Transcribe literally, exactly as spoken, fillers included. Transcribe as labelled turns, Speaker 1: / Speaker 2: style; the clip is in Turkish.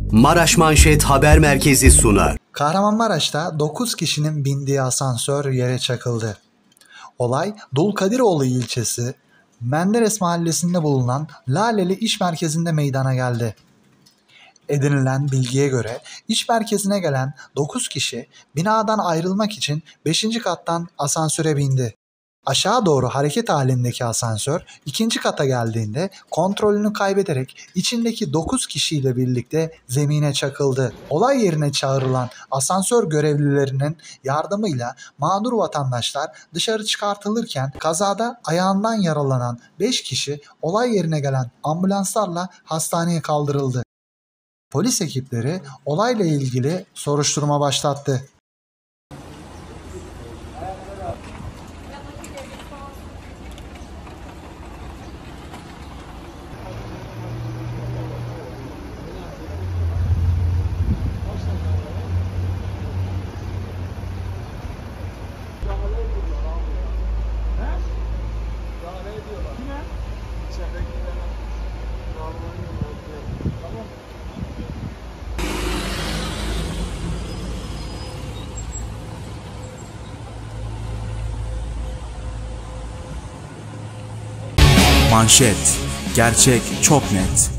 Speaker 1: Maraş Manşet Haber Merkezi sunar.
Speaker 2: Kahramanmaraş'ta dokuz kişinin bindiği asansör yere çakıldı. Olay Dulkadiroğlu ilçesi Menderes mahallesinde bulunan Laleli İş Merkezi'nde meydana geldi. Edinilen bilgiye göre iş merkezine gelen dokuz kişi binadan ayrılmak için beşinci kattan asansöre bindi. Aşağı doğru hareket halindeki asansör ikinci kata geldiğinde kontrolünü kaybederek içindeki dokuz kişiyle birlikte zemine çakıldı. Olay yerine çağrılan asansör görevlilerinin yardımıyla mağdur vatandaşlar dışarı çıkartılırken kazada ayağından yaralanan beş kişi olay yerine gelen ambulanslarla hastaneye kaldırıldı. Polis ekipleri olayla ilgili soruşturma başlattı.
Speaker 3: Manşet. Gerçek çok net.